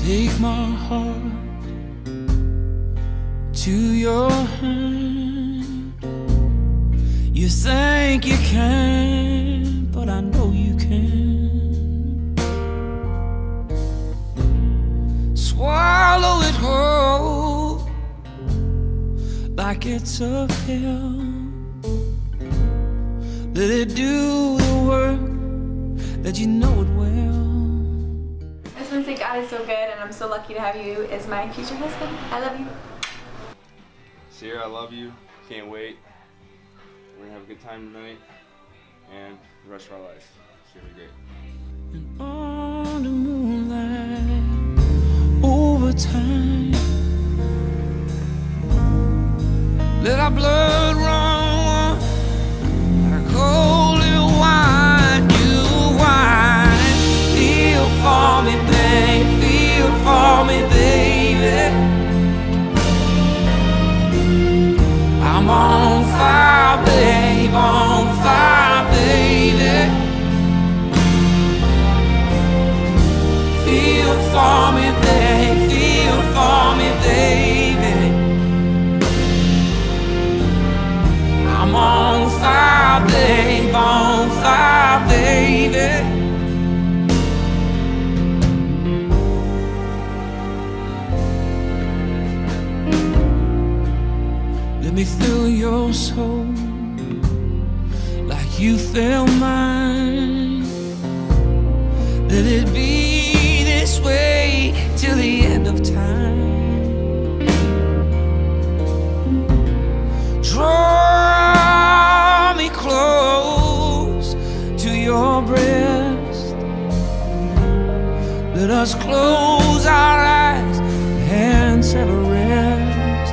Take my heart to your hand. You think you can, but I know you can. Swallow it whole like it's a pill. Let it do the work that you know it will. I just want to say God is so good, and I'm so lucky to have you as my future husband. I love you. Sierra, I love you. Can't wait. We're gonna have a good time tonight and the rest of our lives. It's gonna be great. And on the moonlight, over time, let our blood run like holy wine. You wine, feel for me, babe. Feel for me, baby. I'm on fire, babe, on fire, baby. Feel for me, babe, feel for me, baby. I'm on fire, babe, on fire, baby. Let me fill your soul like you fill mine. Let it be this way till the end of time. Draw me close to your breast. Let us close our eyes and sever rest.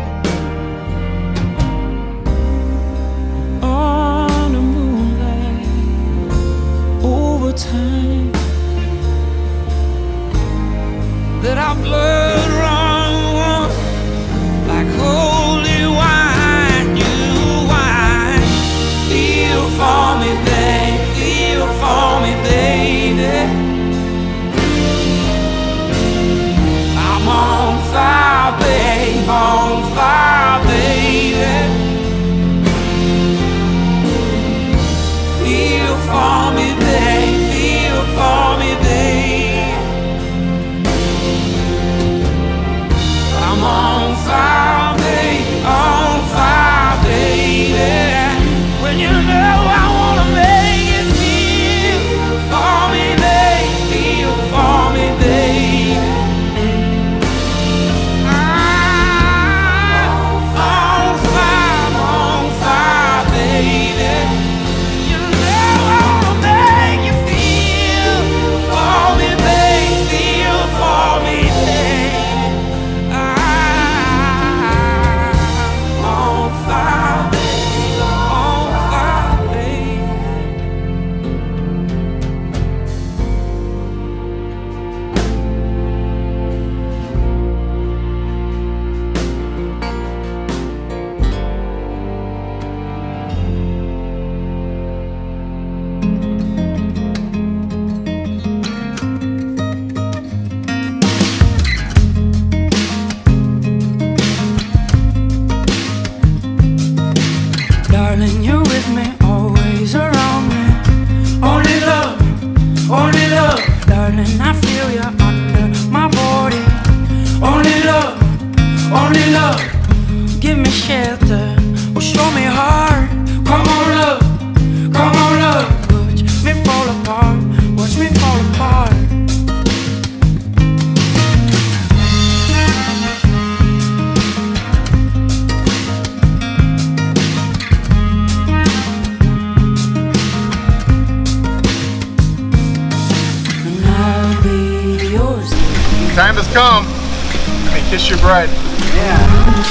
Time, let our blood run like holy wine. You wine, feel for me, babe, feel for me, baby. I'm on fire, babe, on fire, baby. Feel for me, babe. For me, babe. I'm on fire, babe, on fire, baby. When you know I wanna make it feel for me, babe, feel for me, babe. I'm on fire, baby. You know I wanna make you feel for me, babe, feel for me, babe. I'm on fire, babe, on fire, babe. Darling, you're with me, always around me. Only love, darling, I feel you under my body. Only love, give me shelter, or show me heart. Come on, love, watch me fall apart, watch me fall apart. Time has come. Let me kiss your bride. Yeah.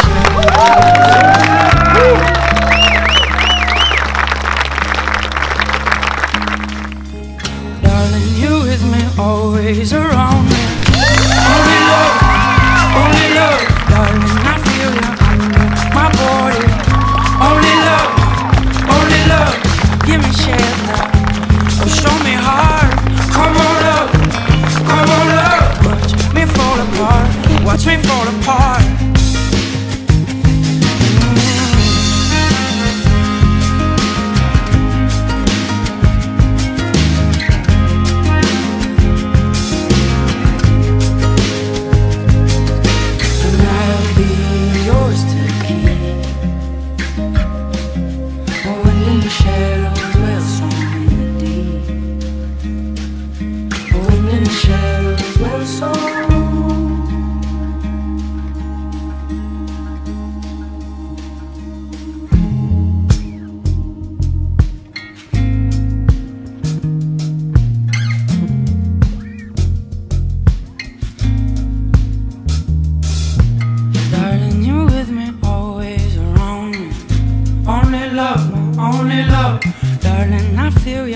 Darling, you with me, always around me. Only love, darling, I feel you under my body. Only love, give me shelter, or show me heart. Come on, love, watch me fall apart.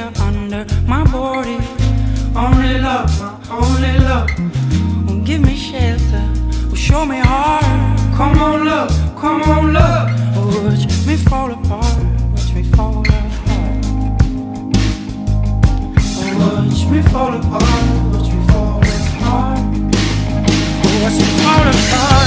you under my body. Only love, my only love, will give me shelter, will show me heart. Come on love, come on love, watch me fall apart, watch me fall apart. Watch me fall apart, watch me fall apart, watch me fall apart.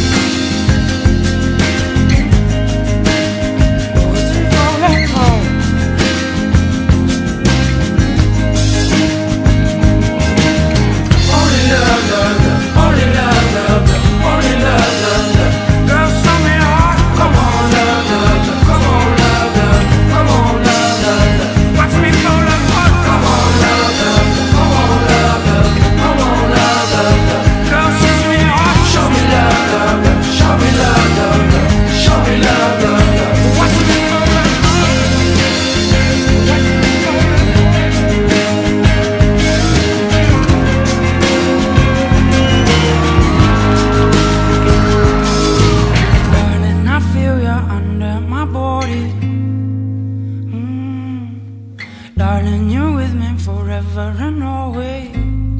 Darling, you're with me forever and always.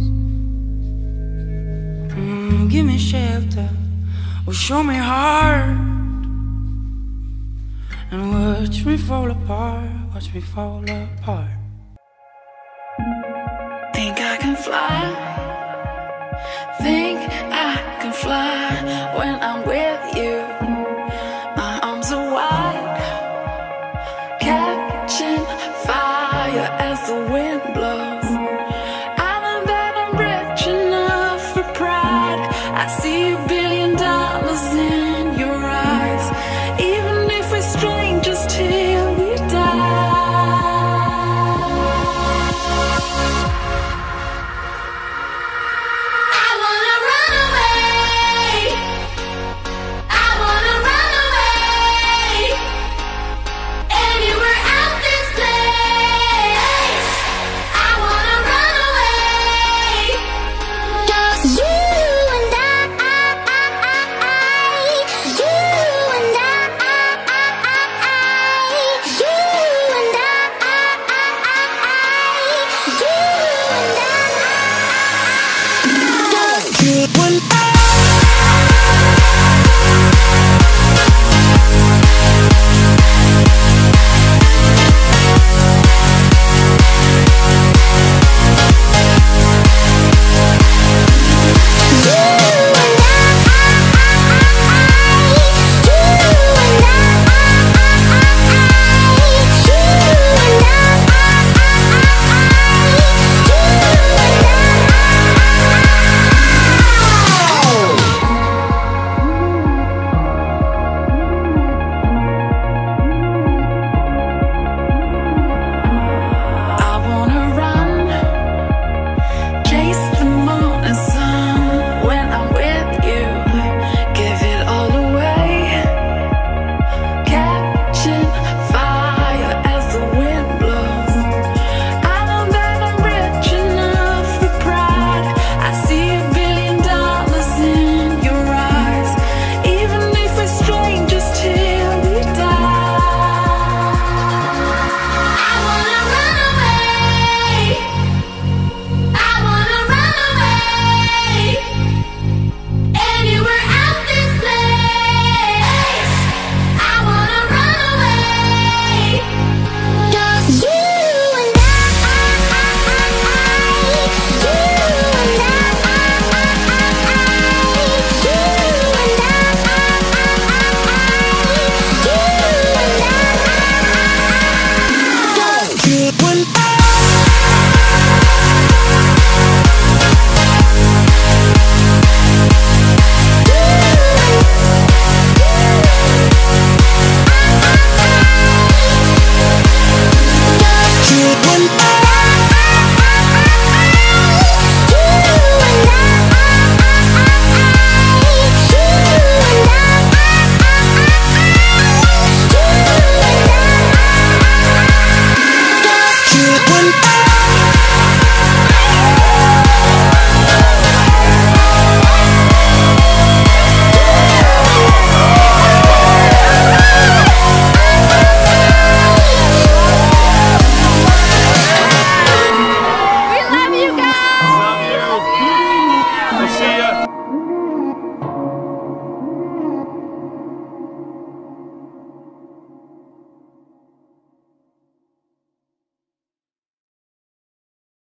Give me shelter, or show me heart, and watch me fall apart, watch me fall apart. Think I can fly, think I can fly when I'm with you. My arms are wide, catching fire as the wind blows. I know that I'm rich enough for pride. I see $1 billion in your eyes, even if we're strangers till we die. I wanna run away, I wanna run away, anywhere out this place. I wanna run away, just you and I, you and I, you and I, just you and I.